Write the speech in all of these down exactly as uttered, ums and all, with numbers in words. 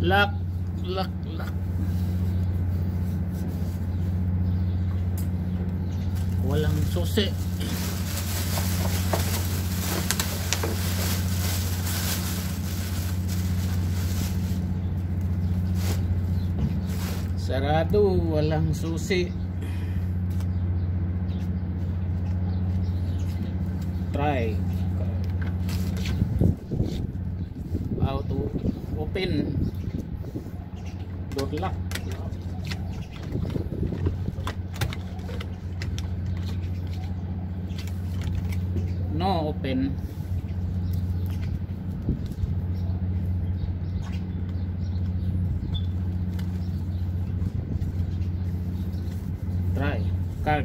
Lock, lock, lock. Walang susi. Sarado, walang susi. Try how to open door lock. No open. Try card.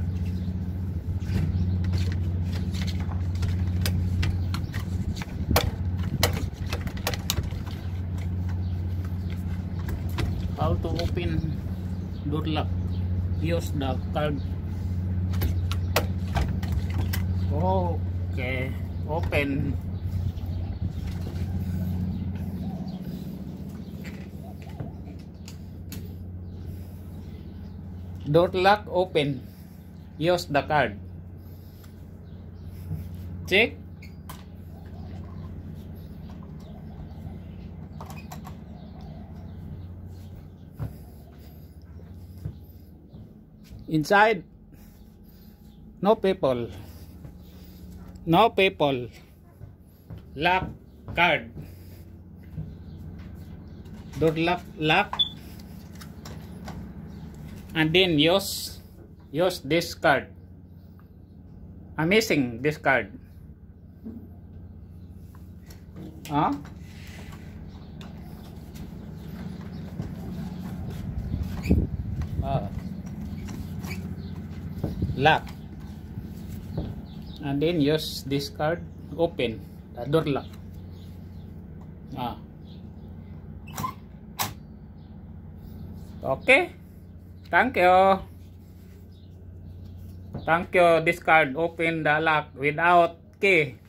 How to open door lock? Use the card. Okay, open. Door lock open. Use the card. Check. Inside, no people. No people. Lock card. Door lock, lock. And then use use this card. I'm missing this card. Huh? Ah. Lock. And then use this card. Open the door lock. Ah. Okay. Thank you. Thank you. This card open the lock without key.